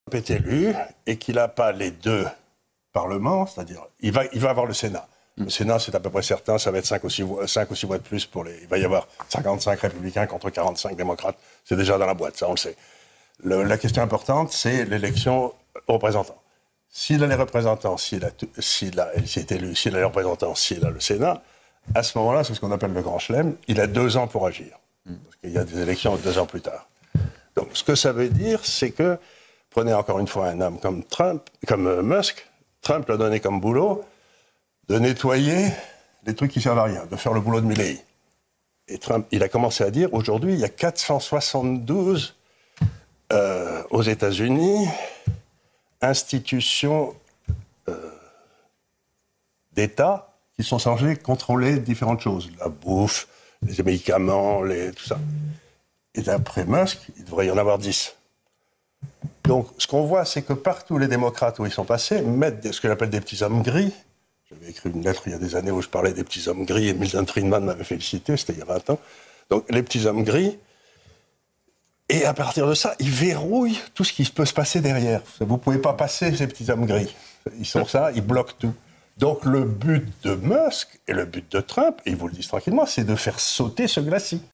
est élu et qu'il n'a pas les deux parlements, c'est-à-dire il va avoir le Sénat. Le Sénat, c'est à peu près certain, ça va être 5 ou 6 voix de plus pour les... Il va y avoir 55 républicains contre 45 démocrates. C'est déjà dans la boîte, ça on le sait. La question importante, c'est l'élection aux représentants. S'il a les représentants, s'il est élu, s'il a les représentants, s'il a le Sénat, à ce moment-là, c'est ce qu'on appelle le grand chelem, il a 2 ans pour agir. Parce qu'il y a des élections 2 ans plus tard. Donc ce que ça veut dire, c'est que, prenez encore une fois un homme comme Musk, Trump l'a donné comme boulot de nettoyer les trucs qui servent à rien, de faire le boulot de Milley. Et Trump, il a commencé à dire, aujourd'hui, il y a 472 aux États-Unis institutions d'État qui sont censées contrôler différentes choses. La bouffe, les médicaments, tout ça. Et d'après Musk, il devrait y en avoir 10. Donc, ce qu'on voit, c'est que partout, les démocrates où ils sont passés mettent ce que j'appelle des petits hommes gris. J'avais écrit une lettre il y a des années où je parlais des petits hommes gris et Milton Friedman m'avait félicité, c'était il y a 20 ans. Donc, les petits hommes gris. Et à partir de ça, ils verrouillent tout ce qui peut se passer derrière. Vous ne pouvez pas passer ces petits hommes gris. Ils sont ça, ils bloquent tout. Donc, le but de Musk et le but de Trump, et ils vous le disent tranquillement, c'est de faire sauter ce glacis.